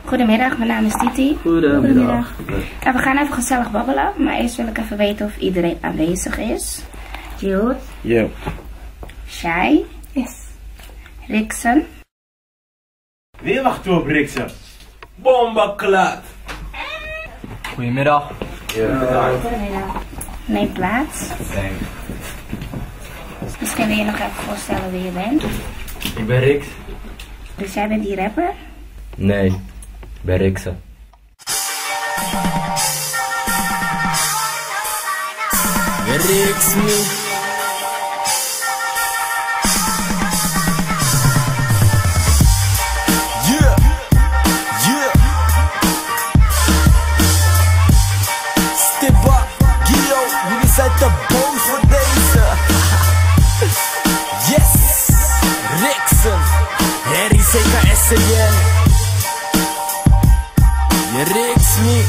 Goedemiddag, mijn naam is Titi. Goedemiddag. Ja, we gaan even gezellig babbelen, maar eerst wil ik even weten of iedereen aanwezig is. Jude. Ja. Shai. Yes. Rixen. Wie wacht op Rixen? Bombaklaat. Goedemiddag. Goedemiddag. Neem plaats. Misschien wil je nog even voorstellen wie je bent. Ik ben Rix. Dus jij bent die rapper? Nee, ik ben Rixen. Rix me. Yeah, yeah. Stip up, Gio, jullie zijn te boos voor deze. Yes, Rixen, R-I-C-K-S-E-N. Je Rix me.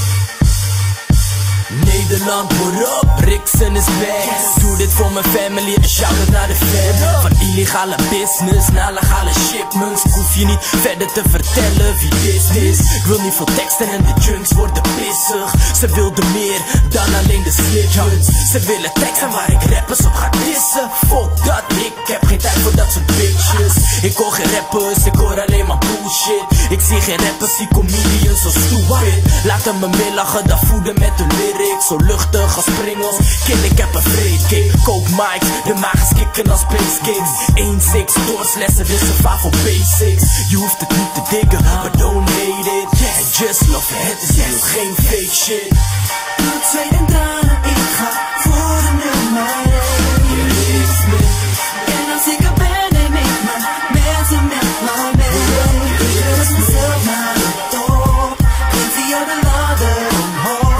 Nederland voorop, Rixen is back. Doe dit voor mijn family en shout-out naar de fam. Van illegale business naar legale shipments. Ik hoef je niet verder te vertellen wie dit is. Ik wil niet veel teksten en de junks worden pissig. Ze wilden meer dan alleen de sliphuns. Ze willen teksten waar ik rappers op ga dissen. Fuck dat, ik heb geen tijd voor dat soort bitches. Ik hoor geen rappers, ik hoor alleen maar bullshit. Ik zie geen rappers, zie comedians zo stupid. Laten me meer lachen dan voeden met de lyrics. Zo luchtig als springels, kill ik heb een vreedkick. Coke mics, de magers kicken als base kicks. 1-6, doorslessen, wisselen voor basics. Je hoeft het niet te diggen, but don't hate it. And just love it, het is heel geen fake shit. Bloed, zweet en tranen, ik ga voor de nummer 1. Je richt me. En als ik er ben, neem ik mijn mensen met me mee. Je is mezelf naar de top, en via de ladder omhoog.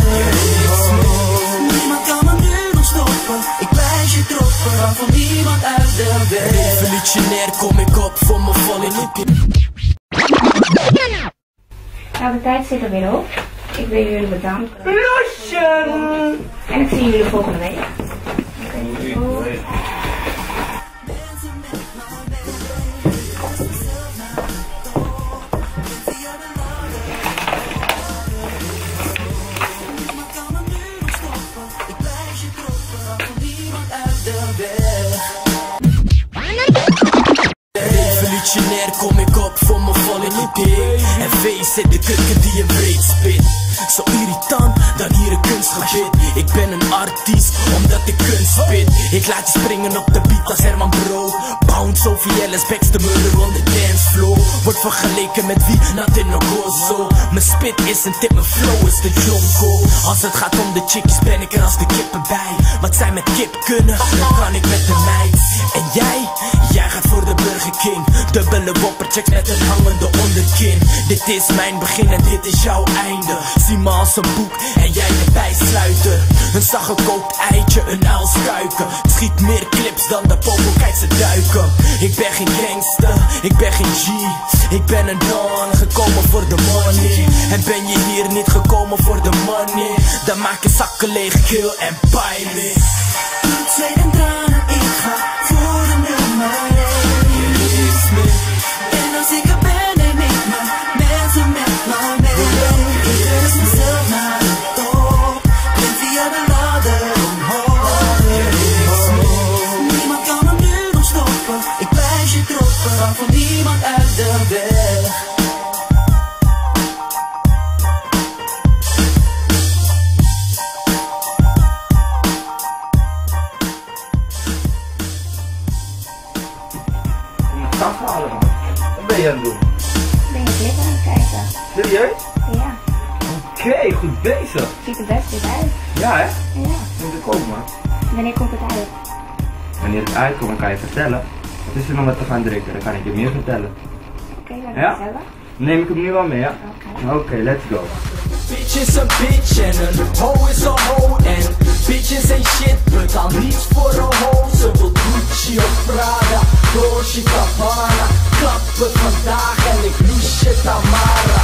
Ik blijf je troppen, maar voor niemand uit de weg. Revolutionair kom ik op voor mijn volle liep. Nou, de tijd zit er weer op. Ik wil jullie bedanken. Losje! En ik zie jullie volgende week. Revolutionair kom ik op voor mijn volle idee. En feest zit de keuken die een breed spit. Zo irritant dan hier een kunstgebit. Ik ben een artiest omdat ik kunst spit. Ik laat je springen op de beat als Herman Bro. Bounce over Jelle's backs, de murder on the dance floor. Wordt vergeleken met wie? Nothing no gozo. Mijn spit is een tip, mijn flow is de jonko. Als het gaat om de chickies ben ik er als de kippen bij. Wat zij met kip kunnen, dan kan ik met de meid. En jij gaat voor de Burger King. Dubbele wopperchecks met een hangende onderkin. Dit is mijn begin en dit is jouw einde. Zie me als een boek en jij de bijsluiter. Een zachtgekookt eitje, een uilskuiken. Schiet meer clips dan de popo, kijk ze duiken. Ik ben geen gangster, ik ben geen G. Ik ben een don, gekomen voor de money. En ben je hier niet gekomen voor de money, dan maak je zakken leeg, kill en pijnlijk. Bloed, zweet en tranen, ik ga voor de nummer 1. Je richt me. En als ik er ben, neem ik mijn mensen met me mee. Ik is mezelf naar de top, en via de ladder omhoog. Je richt me. Niemand kan hem nu nog stoppen. Ik blijf je troppen, maar voor niemand uit de weg. Wat ben je aan het doen? Ben je clip aan het kijken? Serieus? Ja. Oké, goed bezig. Ziet er best goed uit. Ja hè? Ja. Moet ik komen. Wanneer komt het uit? Wanneer het uitkomt, dan kan je vertellen. Wat is er nog wat te gaan drinken? Dan kan ik je meer vertellen. Oké, laat Ja? het vertellen. Neem ik hem nu wel mee, ja? Oké, let's go. Bitch is een bitch en een hoe is een hoe. En bitches ain't shit, betaal niets voor een hoe. Ze wil Gucci of Prada, Dolce Gabbana. Klappen vandaag en ik loes je Tamara.